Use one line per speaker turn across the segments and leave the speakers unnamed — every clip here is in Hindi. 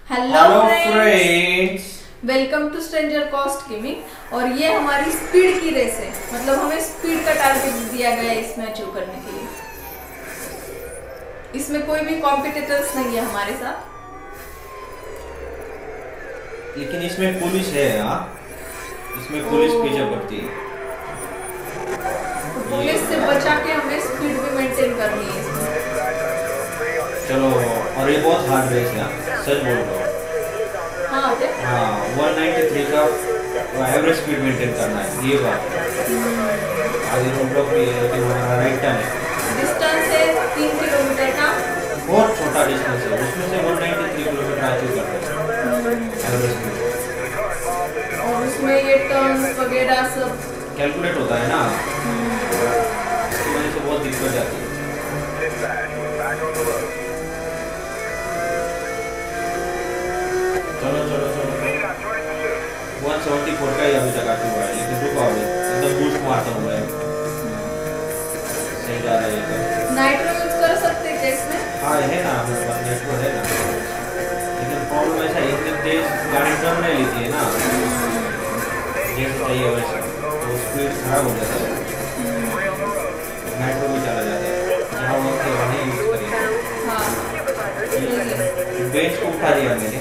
Hello friends, welcome to Stranger Cost Gaming. और ये हमारी स्पीड की रेस है, मतलब हमें स्पीड का टारगेट दिया गया है इसमें अचीव करने के लिए। इसमें कोई भी कॉम्पिटिटर्स नहीं है हमारे साथ,
लेकिन इसमें पुलिस है। हाँ, इसमें पुलिस पीछे पड़ती है।
तो पुलिस से बचा के हमें स्पीड भी मेंटेन करनी है इसमें।
चलो, और ये बहुत हार्ड रेस है, सच बोल रहा हूँ।
हाँ,
193 का एवरेज स्पीड मेंटेन करना है, ये बात है। आगे रोड ब्लॉक भी है, लेकिन हमारा राइट टर्न है।
डिस्टेंस है 3 किलोमीटर का,
बहुत छोटा डिस्टेंस है, उसमें से 193 किलोमीटर अचीव करते हैं एवरेज स्पीड।
और उसमें ये टर्न वगैरह सब
कैलकुलेट होता है ना, इसकी वजह से बहुत दिक्कत जाती है। चलो चलो चलो, 174 का ही अभी तक अचीव हुआ है, लेकिन रुको अभी एकदम बूस्ट मारता हूँ मैं। सही जा रहा है ये।
नाइट्रो यूज कर सकते हैं इसमें।
हाँ है ना, हमारे पास नाइट्रो है ना, लेकिन प्रॉब्लम ऐसा है इतनी तेज गाड़ी टर्न नहीं लेती है ना, जैसे चाहिए वैसे, तो स्पीड खराब हो जाता है। नाइट्रो भी चला जाता है, जहाँ वक्त है वहीं यूज करेंगे।
हाँ,
बेंच को उठा दिया मैंने।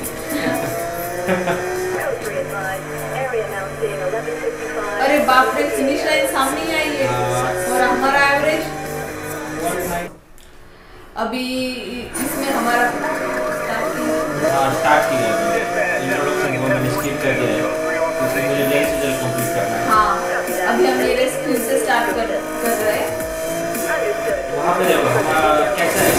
अरे बाप रे, फिनिश लाइन सामने ही आई है। और हमारा एवरेज अभी इसमें हमारा
स्टार्ट किया है, इंट्रोडक्शन को मैंने स्किप कर दिया है क्योंकि मुझे जल्द से जल्द कंप्लीट करना है।
हाँ, अभी हम ये रेस फिर से स्टार्ट कर रहे हैं।
वहाँ पे देखो हमारा कैसा है,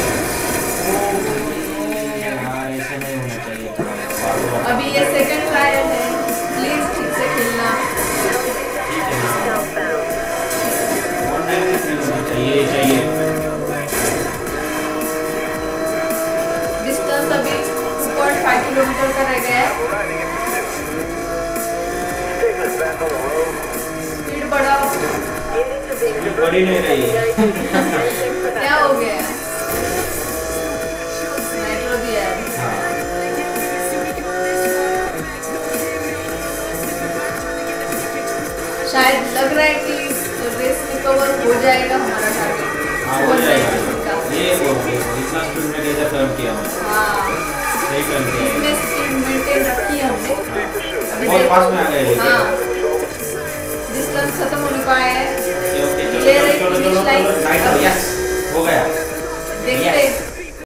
यार ऐसे नहीं होना चाहिए था।
अभी ये सेकंड ट्रायल है, प्लीज ठीक से खेलना।
चाहिए
डिस्टेंस अभी 2.5 किलोमीटर का रह गया है। स्पीड बढ़ाओ।
बड़ी नहीं रही।
क्या हो गया? नाइट्रो दिया है। शायद लग रहा है कि रेस में कवर हो जाएगा हमारा टारगेट।
हाँ, हो जाएगा। ये इतना स्पीड में कैसे टर्न किया हमने?
हाँ,
सही टर्न किया।
इसमें स्पीड मेंटेन रखी है हमने।
बहुत पास में आ गए।
हाँ, डिस्टेंस खत्म होने को आया है।
चलो,
ये रही फिनिश लाइन।
हो गया।
देखते